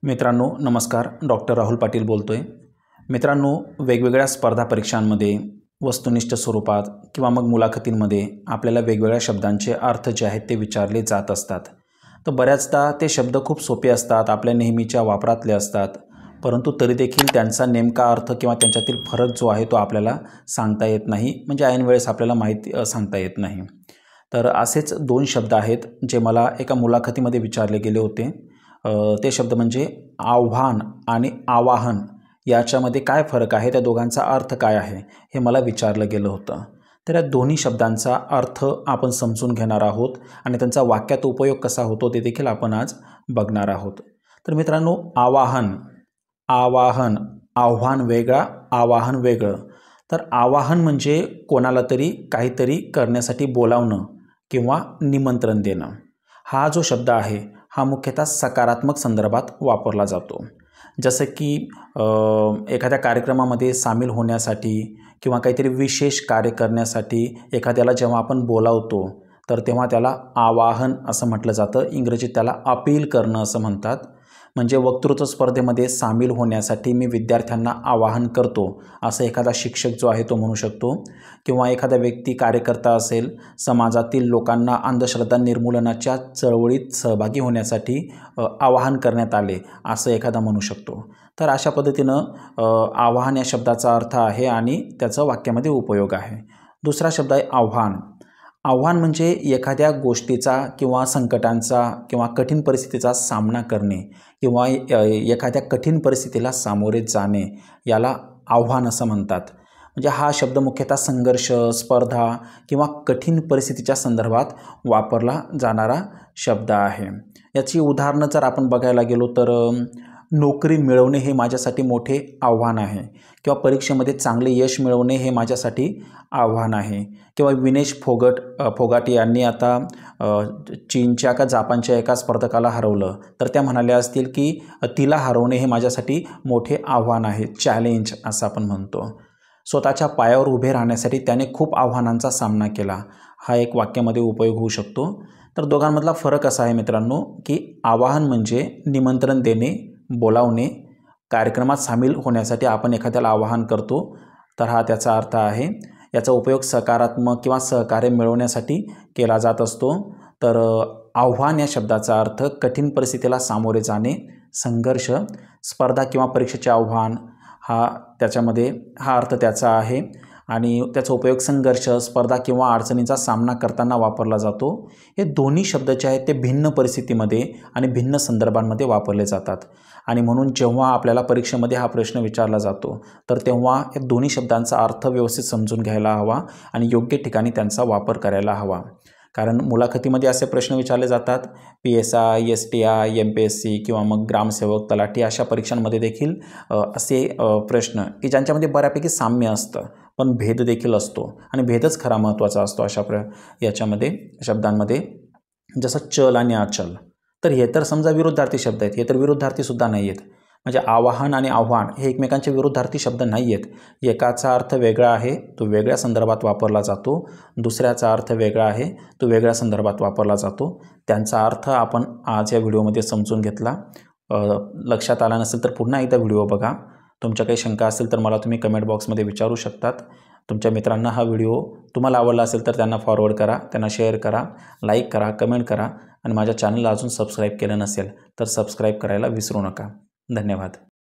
मित्रांनो नमस्कार, डॉक्टर राहुल पाटील बोलतोय। मित्रांनो, वेगवेगळ्या स्पर्धा परीक्षांमध्ये वस्तुनिष्ठ स्वरूपात किंवा मग मुलाखतींमध्ये आपल्याला वेगवेगळ्या शब्दांचे अर्थ जे आहेत ते विचारले जात असतात। तर बऱ्याचदा ते शब्द खूप सोपे असतात, आपल्या नेहमीच्या वापरातले असतात, परंतु तरी देखील त्यांचा नेमका अर्थ किंवा त्यांच्यातील फरक जो आहे तो आपल्याला सांगता येत नाही, म्हणजे ऐन वेळेस आपल्याला माहिती सांगता येत नाही। तर असेच दोन शब्द आहेत जे मला एका मुलाखतीमध्ये विचारले गेले होते। ते शब्द म्हणजे आव्हान आणि आवाहन याच्यामध्ये काय फरक आहे, त्या दोघांचा अर्थ काय आहे हे मला विचारलं गेलं होतं। तर या दोन्ही शब्दांचा अर्थ आपण समजून घेणार आहोत आणि त्यांचा वाक्यात उपयोग कसा होतो ते देखील आपण आज बघणार आहोत। तर मित्रांनो, आवाहन आव्हान वेगळा, आवाहन वेगळं। तर आवाहन म्हणजे कोणाला तरी काहीतरी करण्यासाठी बोलावणं किंवा निमंत्रण देणं। हा जो शब्द आहे हा मुख्यतः सकारात्मक संदर्भात वापरला जातो, जसं की एखाद्या कार्यक्रमामध्ये सामील होण्यासाठी किंवा काहीतरी विशेष कार्य करण्यासाठी एखाद्याला जेव्हा आपण बोलावतो तर तेव्हा त्याला आवाहन असं म्हटलं जातं। इंग्रजीत त्याला अपील करणं असं म्हणतात। म्हणजे वक्तृत्व स्पर्धेमध्ये सामील होण्यासाठी मी विद्यार्थ्यांना आवाहन करतो असं एखादा शिक्षक जो आहे तो म्हणू शकतो, किंवा एखादा व्यक्ती कार्यकर्ता असेल, समाजातील लोकांना अंधश्रद्धा निर्मूलनाच्या चळवळीत सहभागी होण्यासाठी आवाहन करण्यात आले असं एखादा म्हणू शकतो। तर अशा पद्धतीनं आवाहन या शब्दाचा अर्थ आहे आणि त्याचा वाक्यामध्ये उपयोग आहे। दुसरा शब्द आहे आव्हान। आव्हान म्हणजे एखाद्या गोष्टीचा किंवा संकटांचा किंवा कठीण परिस्थितीचा सामना करणे किंवा एखाद्या कठीण परिस्थितीला सामोरे जाणे, याला आव्हान असं म्हणतात। म्हणजे हा शब्द मुख्यतः संघर्ष, स्पर्धा किंवा कठीण परिस्थितीच्या संदर्भात वापरला जाणारा शब्द आहे। याची उदाहरणं जर आपण बघायला गेलो तर नोकरी मिळवणे हे माझ्यासाठी मोठे आव्हान आहे, किंवा परीक्षेमध्ये चांगले यश मिळवणे हे माझ्यासाठी आव्हान आहे, किंवा विनेश फोगाट यांनी आता चीनच्या का जापानच्या एका स्पर्धकाला हरवलं तर त्या म्हणाल्या असतील की तिला हरवणे हे माझ्यासाठी मोठे आव्हान आहे, चॅलेंज असं आपण म्हणतो। स्वतःच्या पायावर उभे राहण्यासाठी त्याने खूप आव्हानांचा सामना केला, हा एक वाक्यामध्ये उपयोग होऊ शकतो। तर दोघांमधला फरक असा आहे मित्रांनो की आवाहन म्हणजे निमंत्रण देणे, बोलावणे, कार्यक्रमात सामील होण्यासाठी आपण एखाद्याला आवाहन करतो, तर हा त्याचा अर्थ आहे। याचा उपयोग सकारात्मक किंवा सहकार्य मिळवण्यासाठी केला जात असतो। तर आव्हान या शब्दाचा अर्थ कठीण परिस्थितीला सामोरे जाणे, संघर्ष, स्पर्धा किंवा परीक्षेचे आव्हान, त्याच्यामध्ये हा अर्थ त्याचा आहे आणि त्याचा उपयोग संघर्ष, स्पर्धा किंवा अडचणींचा सामना करताना वापरला जातो। हे दोन्ही शब्द जे आहेत ते भिन्न परिस्थितीमध्ये आणि भिन्न संदर्भांमध्ये वापरले जातात, आणि म्हणून जेव्हा आपल्याला परीक्षेमध्ये हा प्रश्न विचारला जातो तर तेव्हा या दोन्ही शब्दांचा अर्थ व्यवस्थित समजून घ्यायला हवा आणि योग्य ठिकाणी त्यांचा वापर करायला हवा। कारण मुलाखतीमध्ये असे प्रश्न विचारले जातात, PSI, STI, MPSC किंवा मग ग्रामसेवक, तलाठी अशा परीक्षांमध्ये देखील असे प्रश्न की ज्यांच्यामध्ये बऱ्यापैकी साम्य असतं पण भेद देखील असतो, आणि भेदच खरा महत्त्वाचा असतो अशा याच्यामध्ये शब्दांमध्ये, जसं चल आणि अचल। तर हे तर समजा विरुद्धार्थी शब्द आहेत, हे तर विरुद्धार्थीसुद्धा नाही आहेत। म्हणजे आवाहन आणि आव्हान हे एकमेकांचे विरुद्धार्थी शब्द नाही आहेत। एकाचा अर्थ वेगळा आहे, तो वेगळ्या संदर्भात वापरला जातो, दुसऱ्याचा अर्थ वेगळा आहे, तो वेगळ्या संदर्भात वापरला जातो। त्यांचा अर्थ आपण आज या व्हिडिओमध्ये समजून घेतला। लक्षात आला नसेल तर पुन्हा एकदा व्हिडिओ बघा। तुमच्या काही शंका असेल तर मला तुम्ही कमेंट बॉक्समध्ये विचारू शकतात। तुमच्या मित्रांना हा व्हिडिओ तुम्हाला आवडला असेल तर त्यांना फॉरवर्ड करा, त्यांना शेअर करा, लाईक करा, कमेंट करा, आणि माझ्या चॅनलला अजून सबस्क्राईब केलं नसेल तर सबस्क्राईब करायला विसरू नका। धन्यवाद।